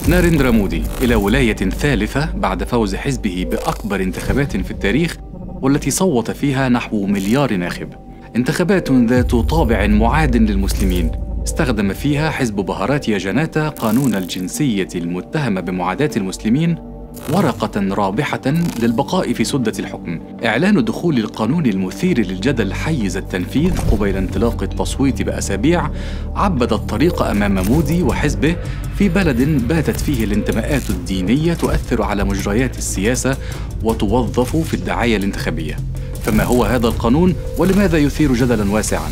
ناريندرا مودي إلى ولاية ثالثة بعد فوز حزبه بأكبر انتخابات في التاريخ، والتي صوت فيها نحو مليار ناخب. انتخابات ذات طابع معاد للمسلمين، استخدم فيها حزب بهاراتيا جناتا قانون الجنسية المتهم بمعاداة المسلمين ورقة رابحة للبقاء في سدة الحكم. إعلان دخول القانون المثير للجدل حيز التنفيذ قبيل انطلاق التصويت بأسابيع عبد الطريق أمام مودي وحزبه في بلد باتت فيه الانتماءات الدينية تؤثر على مجريات السياسة وتوظف في الدعاية الانتخابية. فما هو هذا القانون ولماذا يثير جدلاً واسعاً؟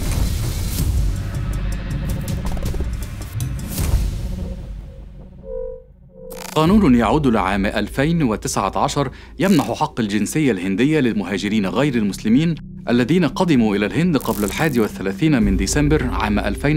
قانون يعود لعام 2019 يمنح حق الجنسية الهندية للمهاجرين غير المسلمين الذين قدموا إلى الهند قبل 31 من ديسمبر عام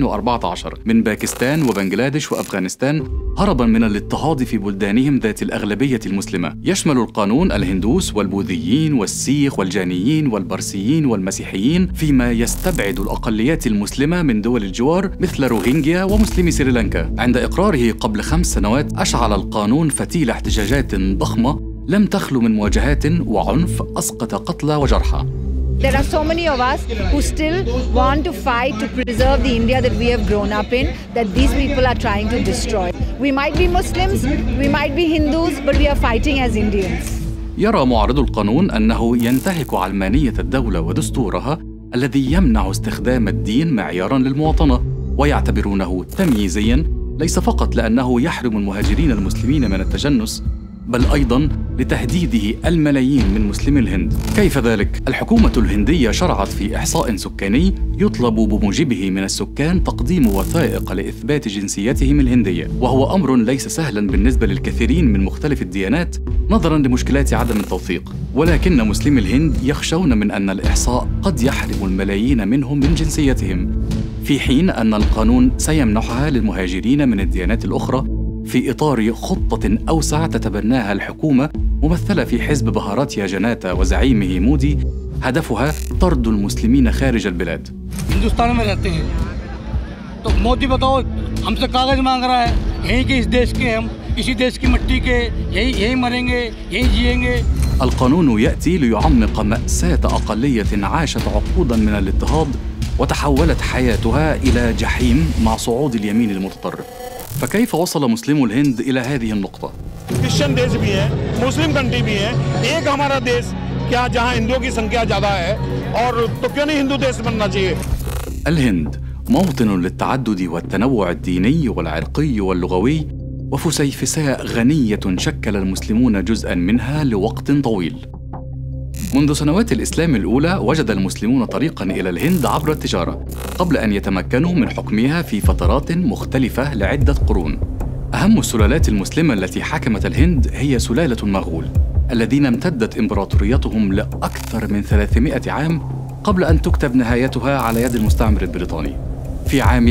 2014 من باكستان وبنغلاديش وأفغانستان هرباً من الاضطهاد في بلدانهم ذات الأغلبية المسلمة. يشمل القانون الهندوس والبوذيين والسيخ والجانيين والبرسيين والمسيحيين، فيما يستبعد الأقليات المسلمة من دول الجوار مثل روهينجيا ومسلمي سريلانكا. عند إقراره قبل 5 سنوات أشعل القانون فتيل احتجاجات ضخمة لم تخلو من مواجهات وعنف أسقط قتلى وجرحى. There are so many of us who still want to fight to preserve the India that we have grown up in, that these people are trying to destroy. We might be Muslims, we might be Hindus, but we are fighting as Indians. يرى معارضو القانون أنه ينتهك علمانية الدولة ودستورها الذي يمنع استخدام الدين معياراً للمواطنة، ويعتبرونه تمييزياً ليس فقط لأنه يحرم المهاجرين المسلمين من التجنس، بل أيضاً لتهديده الملايين من مسلمي الهند. كيف ذلك؟ الحكومة الهندية شرعت في إحصاء سكاني يطلب بموجبه من السكان تقديم وثائق لإثبات جنسيتهم الهندية، وهو أمر ليس سهلاً بالنسبة للكثيرين من مختلف الديانات نظراً لمشكلات عدم التوثيق. ولكن مسلمي الهند يخشون من أن الإحصاء قد يحرم الملايين منهم من جنسيتهم، في حين أن القانون سيمنحها للمهاجرين من الديانات الأخرى في إطار خطة أوسع تتبناها الحكومة ممثلة في حزب بهاراتيا جناتا وزعيمه مودي، هدفها طرد المسلمين خارج البلاد. हिंदुस्तान में रहते हैं तो मोदी बताओ हमसे कागज मांग रहा है, यहीं के इस देश के हम इसी देश की मिट्टी के यहीं मरेंगे यहीं जिएंगे. القانون يأتي ليعمق مأساة أقلية عاشت عقوداً من الاضطهاد وتحولت حياتها إلى جحيم مع صعود اليمين المتطرف. فكيف وصل مسلمو الهند إلى هذه النقطة؟ क्रिश्चियन देश भी है, मुस्लिम कंट्री भी है, एक हमारा देश क्या जहां हिंदुओं की संख्या ज़्यादा है और तो क्यों नहीं हिंदू देश बनना चाहिए? الهند موطن للتعدد والتنوع الديني والعرقي واللغوي، وفسيفساء غنية شكل المسلمون جزءاً منها لوقت طويل. منذ سنوات الإسلام الأولى وجد المسلمون طريقاً إلى الهند عبر التجارة قبل أن يتمكنوا من حكمها في فترات مختلفة لعدة قرون. أهم السلالات المسلمة التي حكمت الهند هي سلالة المغول الذين امتدت إمبراطوريتهم لأكثر من 300 عام قبل أن تكتب نهايتها على يد المستعمر البريطاني. في عام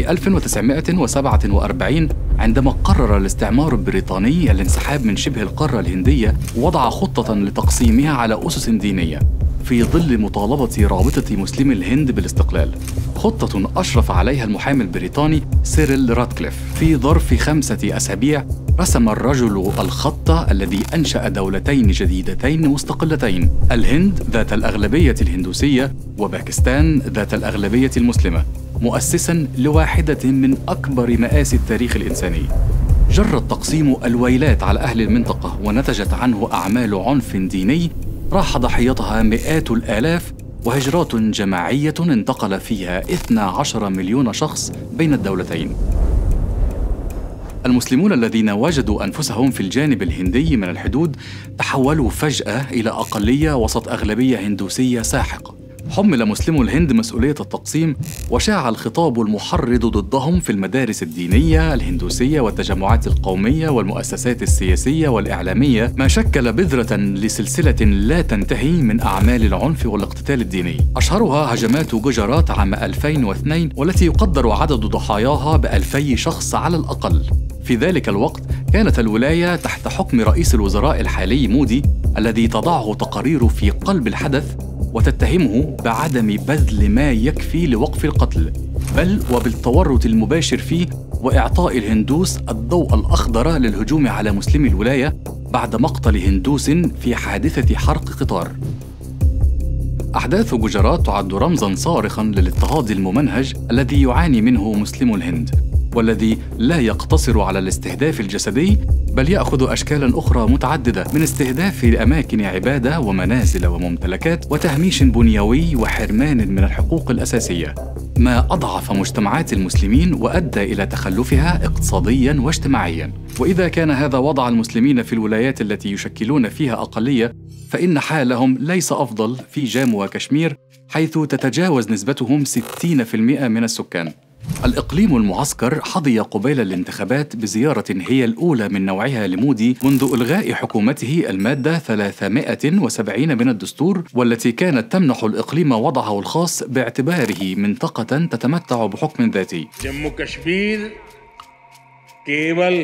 1947 عندما قرر الاستعمار البريطاني الانسحاب من شبه القارة الهندية، وضع خطة لتقسيمها على أسس دينية في ظل مطالبة رابطة مسلمي الهند بالاستقلال، خطة أشرف عليها المحامي البريطاني سيريل راتكليف. في ظرف 5 أسابيع رسم الرجل الخط الذي أنشأ دولتين جديدتين مستقلتين، الهند ذات الأغلبية الهندوسية وباكستان ذات الأغلبية المسلمة، مؤسساً لواحدة من أكبر مآسي التاريخ الإنساني. جر التقسيم الويلات على أهل المنطقة ونتجت عنه أعمال عنف ديني راح ضحيتها مئات الآلاف، وهجرات جماعية انتقل فيها 12 مليون شخص بين الدولتين. المسلمون الذين وجدوا أنفسهم في الجانب الهندي من الحدود تحولوا فجأة إلى أقلية وسط أغلبية هندوسية ساحقة. حمل مسلمو الهند مسؤولية التقسيم، وشاع الخطاب المحرض ضدهم في المدارس الدينية الهندوسية والتجمعات القومية والمؤسسات السياسية والإعلامية، ما شكل بذرة لسلسلة لا تنتهي من أعمال العنف والاقتتال الديني. أشهرها هجمات جوجرات عام 2002 والتي يقدر عدد ضحاياها ب2000 شخص على الأقل. في ذلك الوقت كانت الولاية تحت حكم رئيس الوزراء الحالي مودي الذي تضعه تقارير في قلب الحدث وتتهمه بعدم بذل ما يكفي لوقف القتل، بل وبالتورط المباشر فيه وإعطاء الهندوس الضوء الأخضر للهجوم على مسلمي الولاية بعد مقتل هندوس في حادثة حرق قطار. أحداث جوجرات تعد رمزاً صارخاً للاضطهاد الممنهج الذي يعاني منه مسلمو الهند، والذي لا يقتصر على الاستهداف الجسدي بل يأخذ أشكالاً أخرى متعددة، من استهداف أماكن عبادة ومنازل وممتلكات وتهميش بنيوي وحرمان من الحقوق الأساسية، ما أضعف مجتمعات المسلمين وأدى إلى تخلفها اقتصادياً واجتماعياً. وإذا كان هذا وضع المسلمين في الولايات التي يشكلون فيها أقلية، فإن حالهم ليس أفضل في جامو وكشمير، حيث تتجاوز نسبتهم 60% من السكان. الإقليم المعسكر حظي قبيل الانتخابات بزيارة هي الأولى من نوعها لمودي منذ إلغاء حكومته المادة 370 من الدستور، والتي كانت تمنح الإقليم وضعه الخاص باعتباره منطقة تتمتع بحكم ذاتي. जम्मू कश्मीर केवल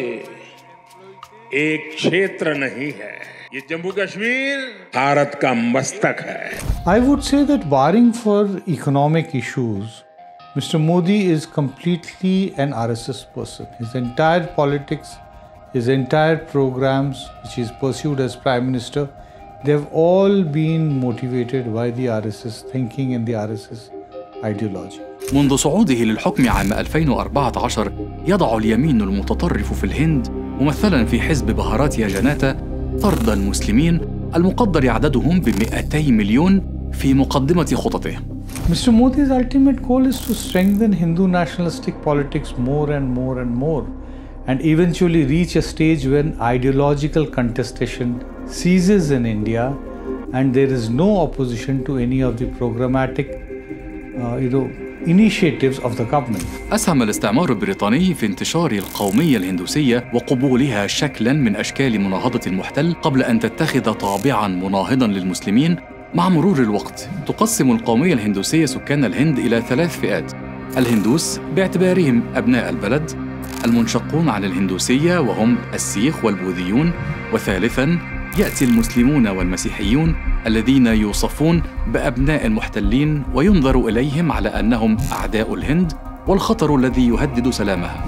एक क्षेत्र नहीं है, ये जम्मू कश्मीर भारत का मस्तक है. I would say that barring for economic issues, Mr. Modi is completely an RSS person. His entire politics, his entire programs which he's pursued as Prime Minister, they've all been motivated by the RSS thinking and the RSS ideology. منذ صعوده للحكم عام 2014 يضع اليمين المتطرف في الهند ممثلا في حزب بهاراتيا جناتا طرد المسلمين المقدر عددهم ب200 مليون في مقدمة خططه. Mr. Modi's ultimate goal is to strengthen Hindu nationalistic politics more and more and more, and eventually reach a stage when ideological contestation ceases in India and there is no opposition to any of the programmatic initiatives of the government. أسهم الاستعمار البريطاني في انتشار القومية الهندوسية وقبولها شكلاً من أشكال مناهضة المحتل قبل أن تتخذ طابعاً مناهضاً للمسلمين. مع مرور الوقت تقسم القومية الهندوسية سكان الهند إلى 3 فئات: الهندوس باعتبارهم أبناء البلد، المنشقون عن الهندوسية وهم السيخ والبوذيون، وثالثاً يأتي المسلمون والمسيحيون الذين يوصفون بأبناء المحتلين وينظر إليهم على أنهم أعداء الهند والخطر الذي يهدد سلامها.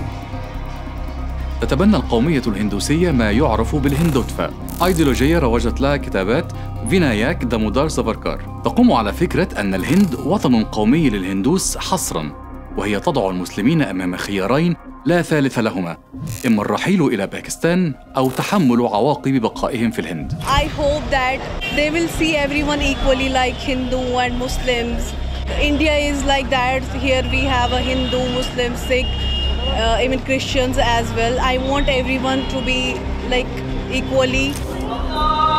تتبنى القومية الهندوسية ما يعرف بالهندوتفا، أيديولوجية روجت لها كتابات فيناياك دامودار سافاركار، تقوم على فكرة أن الهند وطن قومي للهندوس حصراً، وهي تضع المسلمين أمام خيارين لا ثالث لهما: إما الرحيل إلى باكستان أو تحمل عواقب بقائهم في الهند. I hope that they will see everyone equally like Hindu and Muslims. India is like that. Here we have a Hindu, Muslim, Sikh, even Christians as well. I want everyone to be like equally.